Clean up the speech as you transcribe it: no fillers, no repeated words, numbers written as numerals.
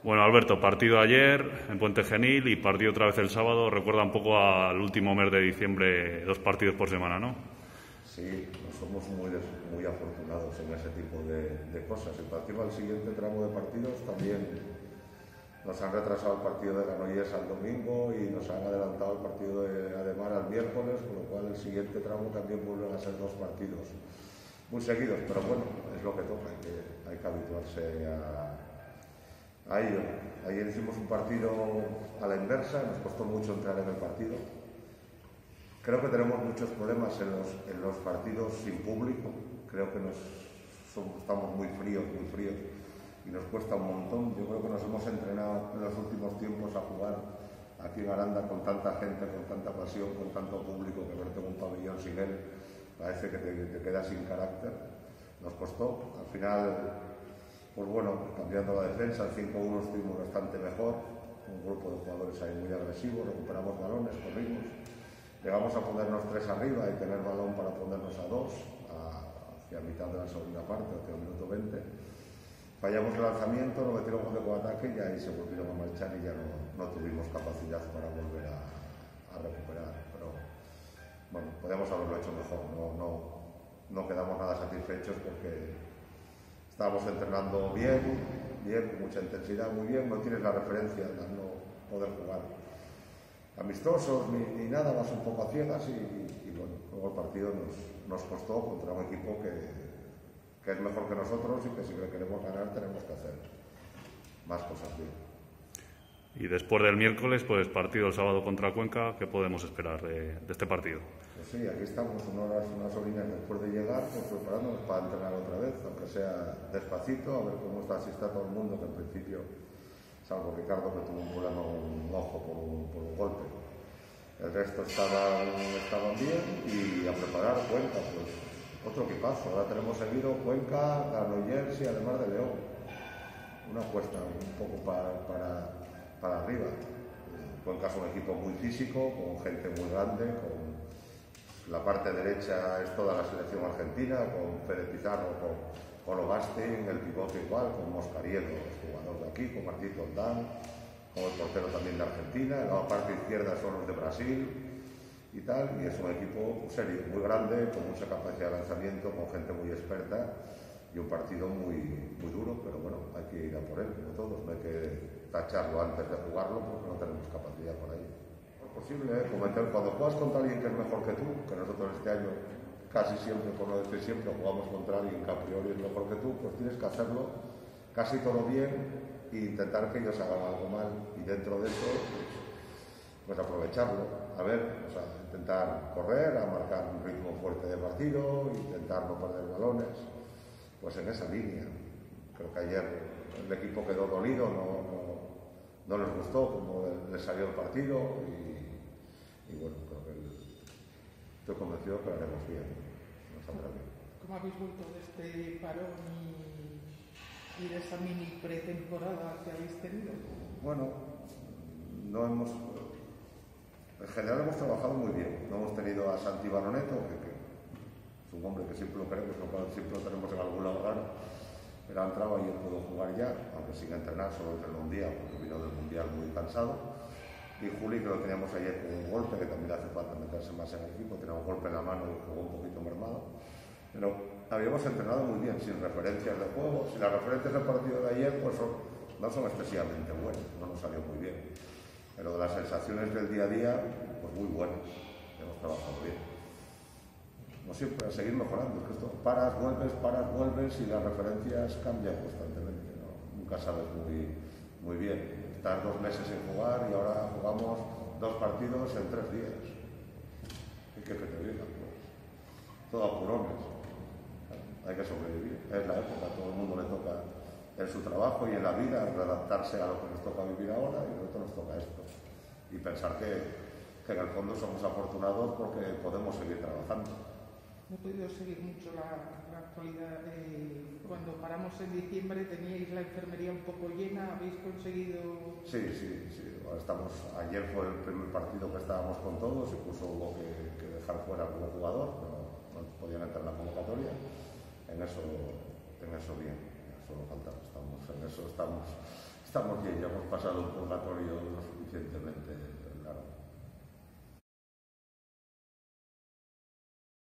Bueno, Alberto, partido ayer en Puente Genil y partido otra vez el sábado. Recuerda un poco al último mes de diciembre, 2 partidos por semana, ¿no? Sí, somos muy afortunados en ese tipo de cosas. Y partimos al siguiente tramo de partidos también. Nos han retrasado el partido de Granollers al domingo y nos han adelantado el partido de Ademar al miércoles, con lo cual el siguiente tramo también vuelven a ser 2 partidos muy seguidos, pero bueno, es lo que toca, hay que habituarse a ello. Ayer hicimos un partido a la inversa, nos costó mucho entrar en el partido. Creo que tenemos muchos problemas en los partidos sin público, creo que estamos muy fríos y nos cuesta un montón. Yo creo que nos hemos entrenado en los últimos tiempos a jugar aquí en Aranda con tanta gente, con tanta pasión, con tanto público, que verte en un pabellón sin él parece que te quedas sin carácter. Nos costó, al final, pues bueno, cambiando la defensa, el 5-1 estuvimos bastante mejor, un grupo de jugadores ahí muy agresivos, recuperamos balones, corrimos, llegamos a ponernos 3 arriba y tener balón para ponernos a 2, hacia mitad de la segunda parte, hacia el minuto 20. Fallamos el lanzamiento, nos metieron gol de contraataque y ahí se volvieron a marchar y ya no tuvimos capacidad para volver a recuperar. Pero bueno, podíamos haberlo hecho mejor, no quedamos nada satisfechos porque estábamos entrenando bien, con mucha intensidad, muy bien, no tienes la referencia al no poder jugar amistosos ni nada, vas un poco a ciegas y bueno, luego el partido nos costó contra un equipo que es mejor que nosotros y que si le queremos ganar tenemos que hacer más cosas bien. Y después del miércoles, pues partido el sábado contra Cuenca, ¿qué podemos esperar de este partido? Pues sí, aquí estamos unas horinas después de llegar, pues preparándonos para entrenar otra vez, aunque sea despacito, a ver cómo está, si está todo el mundo, que en principio, salvo Ricardo que tuvo un problema en un ojo por un golpe. El resto estaban bien y a preparar Cuenca, pues otro equipazo. Ahora tenemos seguido Cuenca, Granollers y además de León. Una apuesta un poco para arriba. Cuenca es un equipo muy físico, con gente muy grande, con la parte derecha es toda la selección argentina, con Fede Pizarro, con Obastin, el pivote igual, con Moscariello, el jugador de aquí, con Martito Oldán, con el portero también de Argentina. La parte izquierda son los de Brasil y tal, y es un equipo serio, muy grande, con mucha capacidad de lanzamiento, con gente muy experta y un partido muy duro, pero bueno, hay que ir a por él, como todos, no hay que tacharlo antes de jugarlo porque no tenemos capacidad por ahí. Es posible, cuando juegas contra alguien que es mejor que tú, que nosotros este año casi siempre, por no decir siempre, jugamos contra alguien que a priori es mejor que tú, pues tienes que hacerlo casi todo bien e intentar que ellos hagan algo mal, y dentro de eso pues aprovecharlo, intentar correr, a marcar un ritmo fuerte de partido, intentar no perder balones, pues en esa línea. Creo que ayer el equipo quedó dolido, no les gustó cómo les salió el partido y bueno, creo que estoy convencido que lo haremos bien, nos saldrá bien. ¿Cómo habéis vuelto de este parón y de esa mini pretemporada que habéis tenido? Bueno, en general hemos trabajado muy bien. No hemos tenido a Santi Baroneto, que es un hombre que siempre lo queremos, siempre lo tenemos en algún lado raro, pero ha entrado y él pudo jugar ya, aunque sin entrenar, solo entrenó un día porque vino del Mundial muy cansado. Y Juli, que lo teníamos ayer con un golpe, que también le hace falta meterse más en el equipo, tenía un golpe en la mano y jugó un poquito mermado. Pero habíamos entrenado muy bien, sin referencias de juego. Si las referencias del partido de ayer pues no son excesivamente buenas, no nos salió muy bien. Pero de las sensaciones del día a día, pues muy buenas. Hemos trabajado bien. No siempre, a seguir mejorando. Es que esto, paras, vuelves y las referencias cambian constantemente, ¿no? Nunca sabes muy bien. Estás 2 meses sin jugar y ahora jugamos 2 partidos en 3 días. ¿Y qué te diga? Pues todo apurones. Hay que sobrevivir. Es la época, a todo el mundo le toca en su trabajo y en la vida readaptarse a lo que nos toca vivir ahora, y a nosotros nos toca esto. Y pensar que en el fondo somos afortunados porque podemos seguir trabajando. No he podido seguir mucho la actualidad. Cuando paramos en diciembre teníais la enfermería un poco llena, ¿habéis conseguido...? Sí. Ayer fue el primer partido que estábamos con todos, incluso hubo que dejar fuera a algún jugador, no podían entrar en la convocatoria. En eso bien, solo falta, estamos bien, ya hemos pasado un purgatorio lo suficientemente